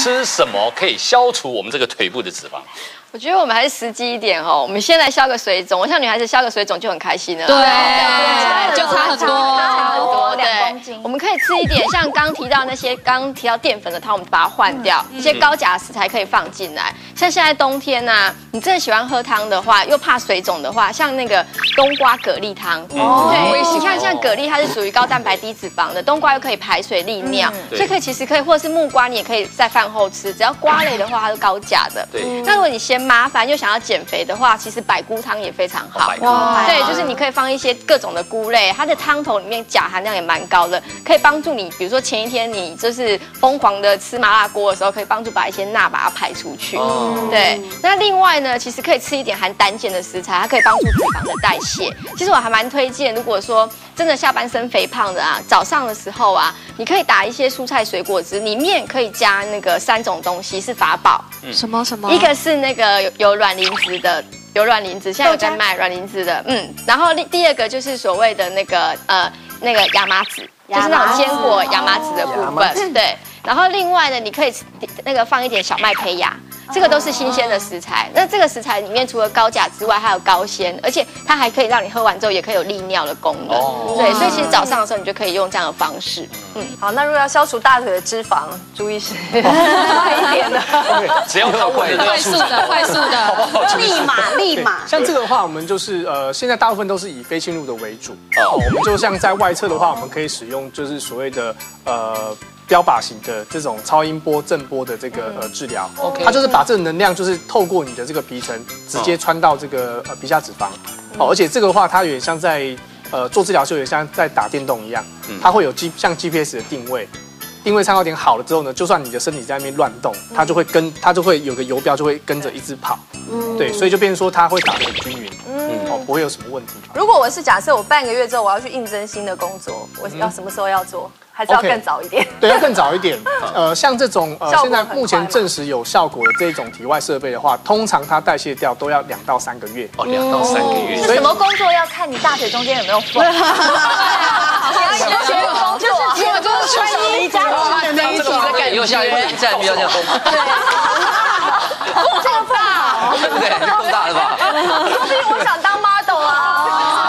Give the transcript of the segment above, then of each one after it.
吃什么可以消除我们这个腿部的脂肪？ 我觉得我们还是实际一点哦。我们先来消个水肿，我像女孩子消个水肿就很开心了。 对，就差很多， 差很多。 2公斤。 我们可以吃一点，像刚提到那些淀粉的汤，我们把它换掉，一些高钾食材可以放进来。像现在冬天啊，你真的喜欢喝汤的话，又怕水肿的话，像那个冬瓜蛤蜊汤，对，你看像蛤蜊它是属于高蛋白低脂肪的，冬瓜又可以排水利尿，所以其实可以，或者是木瓜你也可以在饭后吃，只要瓜类的话它是高钾的。 对。 那如果你嫌麻烦又想要减肥的话，其实百菇汤也非常好。对，就是你可以放一些各种的菇类，它的汤头里面钾含量也蛮高的，可以帮助你，比如说前一天你就是疯狂的吃麻辣锅的时候，可以帮助把一些钠把它排出去。对。那另外呢，其实可以吃一点含胆碱的食材，它可以帮助脂肪的代谢。其实我还蛮推荐，如果说真的下半身肥胖的啊，早上的时候啊，你可以打一些蔬菜水果汁，里面可以加那个3种东西是法宝。 什么？ 一个是那个有卵磷脂的，有卵磷脂，现在有在卖卵磷脂的，然后第二个就是所谓的那个亚麻籽，就是那种坚果亚麻籽的部分，对。然后另外呢，你可以那个放一点小麦胚芽。这个都是新鲜的食材，那这个食材里面除了高钾之外，还有高纤，而且它还可以让你喝完之后也可以有利尿的功能。对，所以其实早上的时候你就可以用这样的方式。 好，那如果要消除大腿的脂肪，朱医师快一点的， 只要看我的快速的，立马。 像这个的话，我们就是现在大部分都是以非侵入的为主。我们就像在外侧的话，我们可以使用就是所谓的标靶型的这种超音波、震波的这个治疗，它就是把这个能量就是透过你的这个皮层直接穿到这个皮下脂肪，而且这个的话它有点像在做治疗就有点像在打电动一样，它会有像 GPS 的定位参考点好了之后呢，就算你的身体在那边乱动，它就会有个游标就会跟着一直跑，对，所以就变成说它会打得很均匀，不会有什么问题。 如果我是假设我半个月之后我要去应征新的工作，我要什么时候要做？还是要更早一点？ 对，要更早一点。像这种现在目前证实有效果的这种体外设备的话，通常它代谢掉都要2到3个月。 2到3个月。 什么工作要看你大腿中间有没有缝？你要学工作，就是穿衣家具的那一种。 以后下一站比较这样缝。 对，这个大， 对不对？够大了吧？ 说不定我想当 model 啊。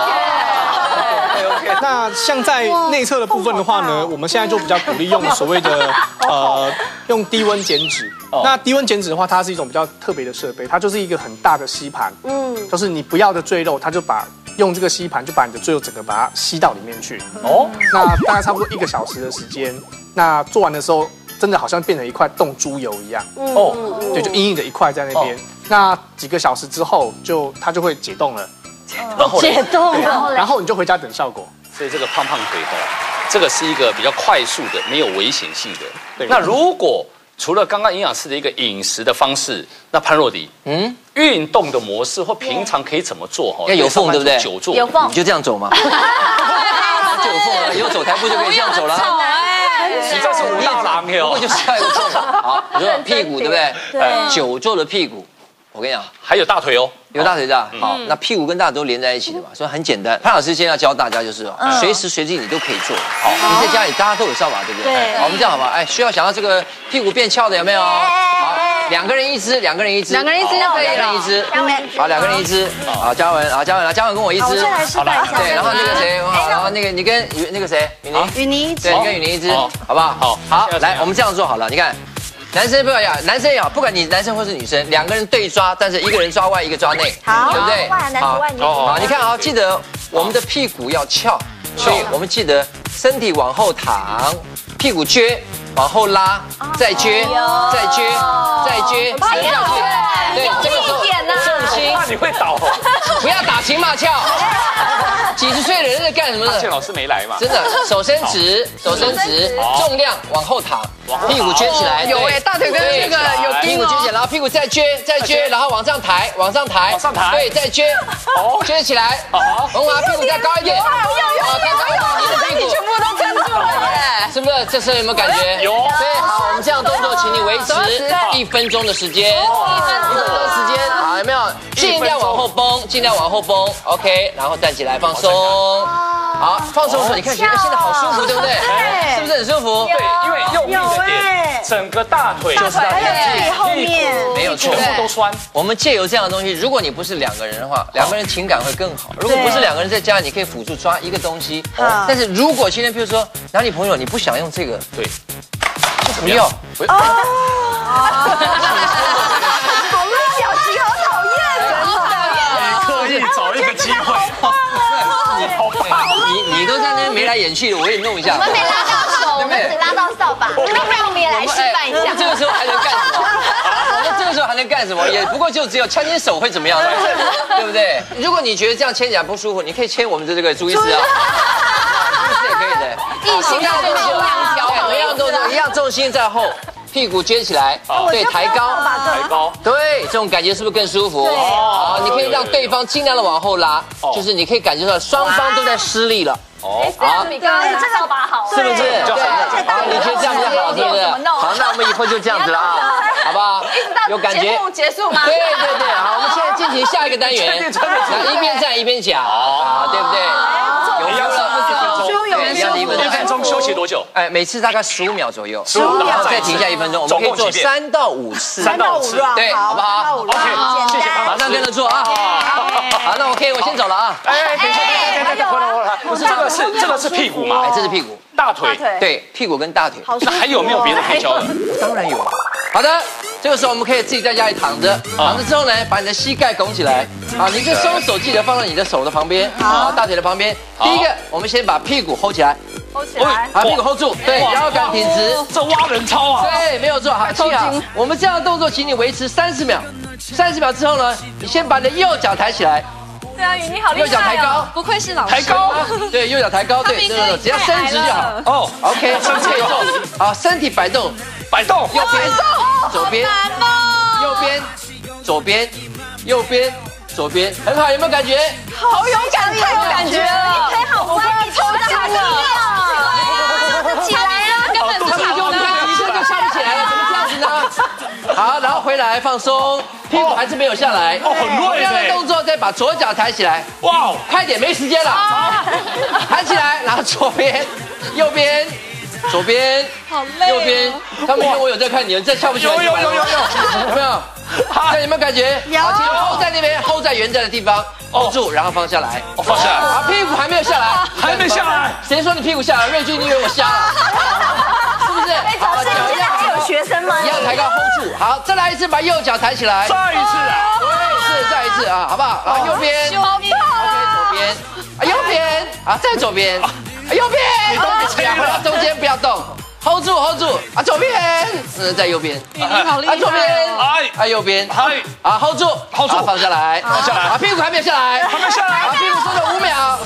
那像在内侧的部分的话呢，我们现在就比较鼓励用所谓的用低温减脂。那低温减脂的话，它是一种比较特别的设备，它就是一个很大的吸盘，就是你不要的赘肉，它就用这个吸盘就把你的赘肉整个把它吸到里面去。那大概差不多1个小时的时间，那做完的时候，真的好像变成一块冻猪油一样。对，就硬硬的一块在那边。那几个小时之后，它就会解冻了。 解冻， 然后你就回家等效果。 所以这个胖腿这个是一个比较快速的、没有危险性的。 对。 那如果除了刚刚营养师的一个饮食的方式，那潘若迪，运动的模式或平常可以怎么做？ 要有缝，对不对？ 久坐， 有缝， 你就这样走嘛。就有缝了，以后走台步就可以这样走了。 你这是武大郎哦，就是下一个缝。好，你说屁股对不对？对。久坐的屁股，我跟你讲， 还有大腿哦。 有大腿的，好，那屁股跟大腿都连在一起的嘛，所以很简单。潘老师现在要教大家就是随时随地你都可以做，好，你在家里大家都有扫把，对不对？对。好，我们这样好吧？需要想要这个屁股变翘的有没有？好，2个人一支，2个人一支，2 个人一支就可以了。 2个人一支，好，2个人一支。好，嘉文跟我一支。 好了， 对，然后那个谁，然后那个你跟那个谁， 雨妮， 对，你跟雨妮一支，好不好？好，来，我们这样做好了，你看。男生不要呀，男生也好，不管你男生或是女生，2个人对抓，但是1个人抓外，1个抓内，对不对？好，你看啊，记得我们的屁股要翘，所以我们记得身体往后躺，屁股撅，往后拉，再撅，再撅，再撅，对，这个时候重心， 你会倒， 不要打情骂俏。几十岁的人在干什么呢？ 谢老师没来嘛？ 真的，手伸直，重量往后躺，屁股撅起来。 有哎，大腿跟那个有屁股撅起来，然后屁股再撅，然后往上抬，对，再撅，撅起来。红华屁股再高一点，有，你的屁股全部都撑住了耶！ 是不是？这时候有没有感觉？ 有。 对，好，我们这样动作，请你维持1分钟的时间。1分钟的时间，好，有没有？尽量往后绷，OK， 然后站起来放松。好，放松的时候，你看，现在好舒服，对不对？是不是很舒服？ 对，因为用力的点整个大腿就是大腿后面没有错， 全部都酸。 我们借由这样的东西，如果你不是2个人的话，2个人情感会更好。如果不是2个人在家，你可以辅助抓一个东西。但是如果今天譬如说男女朋友你不想用这个， 对， 不要。 找一个机会，你好棒！ 你都在那边眉来眼去的，我也弄一下。 我们没拉到手，我们只拉到扫把。那不然我们也来示范一下。 我们这个时候还能干什么？我们这个时候还能干什么？也不过就只有牵牵手会怎么样，对不对？如果你觉得这样牵起来不舒服，你可以牵我们的这个朱医师啊，朱医师也可以的。 异性的动作2条， 同样动作一样，重心在后。屁股撅起来，对，抬高， 抬高， 对，这种感觉是不是更舒服？好，你可以让对方尽量的往后拉，就是你可以感觉到双方都在施力了。 哦，好，比刚刚这扫把好， 是不是？对，好，你觉得这样比较好，对不对？好，那我们以后就这样子了啊，好不好？有感觉？节目结束吗？ 对对对，好，我们现在进行下一个单元，一边站一边讲，啊，对不对？有没有了 1分钟休息多久？ 哎，每次大概15秒左右 ，15秒， 然后再停下1分钟，我们可以做3到5次 ，3到5次， 对，好不好 ？OK，谢谢， 马上跟着做啊！好，那 OK， 我先走了啊！ 哎，等一下，回来，不是这个是屁股吗？ 哎，这是屁股， 大腿， 对，屁股跟大腿。 那还有没有别的可以教的？ 当然有。好的，这个时候我们可以自己在家里躺着，躺着之后呢，把你的膝盖拱起来，啊，你这双手记得放在你的手的旁边，啊，大腿的旁边。第一个，我们先把屁股 hold 起来。把屁股 hold 住，对，腰杆挺直， 这蛙人操啊！ 对，没有错，好，记好。我们这样的动作，请你维持30秒。30秒之后呢，你先把你的右脚抬起来。 对啊，你好厉害！ 右脚抬高， 不愧是老师。 抬高， 对，右脚抬高，对，只要伸直就好。 哦 ，OK，身体动，好，身体摆动， 摆动， 右边，左边，右边，左边，右边，左边，很好，有没有感觉？ 好勇敢，太有感觉了！你腿好弯，你抽筋了。起来啊！ 根本是用力，一下就翘不起来了，怎么这样子呢？好，然后回来放松，屁股还是没有下来。 哦，很累。同样的动作，再把左脚抬起来。哇，快点，没时间了。抬起来，然后左边、右边、左边、右边。他们说我有在看你们，这翘不起来。有没有？有没有？好，有没有感觉？有。好，请 hold 在那边 ，hold 在原在的地方。hold 住，然后放下来。 哦，放下来。 好，屁股还没有下来， 还没下来。 谁说你屁股下来？瑞君，你以为我瞎了？是不是？ 好，现在还有学生吗？ 一样抬高 hold 住。好，再来一次，把右脚抬起来。 再一次啊！ 对，是再一次啊，好不好？然后右边 ，OK， 左边，啊，右边，啊，再左边，啊，右边，中间不要动。hold 住 ，hold 住啊！左边，在右边， 好厉害！ 左边，哎，右边，啊 ，hold 住 ，hold 住，放下来，放下来，啊，屁股还没有下来， 还没下来， 啊，屁股收了5秒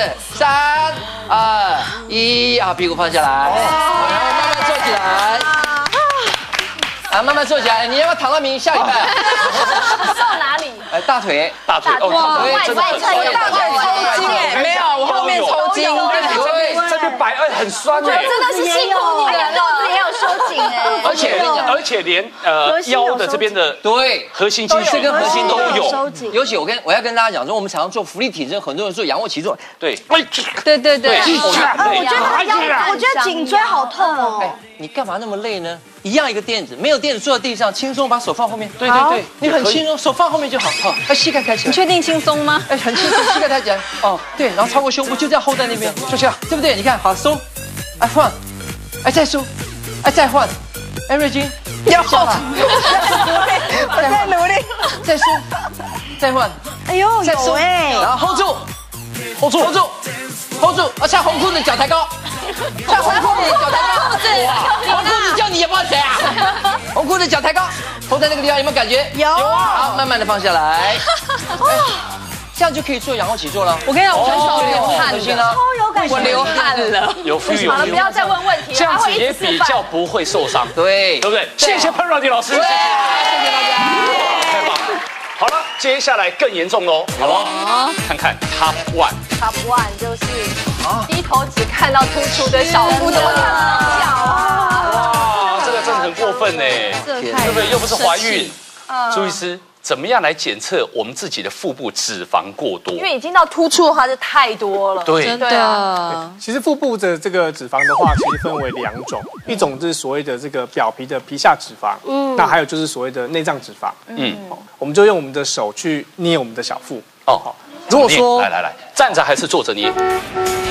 ，4、3、2、1，啊，屁股放下来，然后慢慢坐起来，啊，慢慢坐起来，你要不要躺到下礼拜？ 到哪里？ 哎，大腿， 哦， 外侧有大腿抽筋， 没有，我后面抽筋， 这边摆很酸哎， 真的是辛苦你了，肚子也有收紧哎， 而且连腰的这边的对核心肌群跟核心都有收紧。 尤其我要跟大家讲说，我们常常做浮力挺身，很多人做仰卧起坐， 对， 对， 我觉得颈椎好痛哦。 你干嘛那么累呢？一样一个垫子，没有垫子坐在地上，轻松把手放后面。 对， 你很轻松，手放后面就好。好，把膝盖抬起来。 你确定轻松吗？ 哎，很轻松，膝盖抬起来。哦，对，然后超过胸部就这样 hold 在那边，就这样，对不对？你看好收，哎换，哎再收，哎再换，哎瑞君要换， 我在努力， 再收，再换， 哎呦再收，然后 hold 住，啊穿红裤子脚抬高。穿红裤子脚抬高，红裤子叫你也不知道谁啊！红裤子脚抬高，hold在那个地方有没有感觉？ 有。 好，慢慢的放下来，这样就可以做仰卧起坐了。 我跟你讲，我很少流汗了， 超有感觉， 我流汗了。 有 feel。 好了，不要再问问题， 这样子也比较不会受伤， 对不对？谢谢潘若迪老师，谢谢大家， 太棒了。好了，接下来更严重喽，好不好？看看 Top One。Top One 就是低头只看到突出的小腹，怎么看不到脚啊？ 哇，这个真的很过分呢，对不对？又不是怀孕，朱医师， 怎么样来检测我们自己的腹部脂肪过多？ 因为已经到突出的话就太多了。 对， 真的。 其实腹部的这个脂肪的话，其实分为2种，一种就是所谓的这个表皮的皮下脂肪，那还有就是所谓的内脏脂肪。我们就用我们的手去捏我们的小腹。 哦， 如果说来，站着还是坐着捏？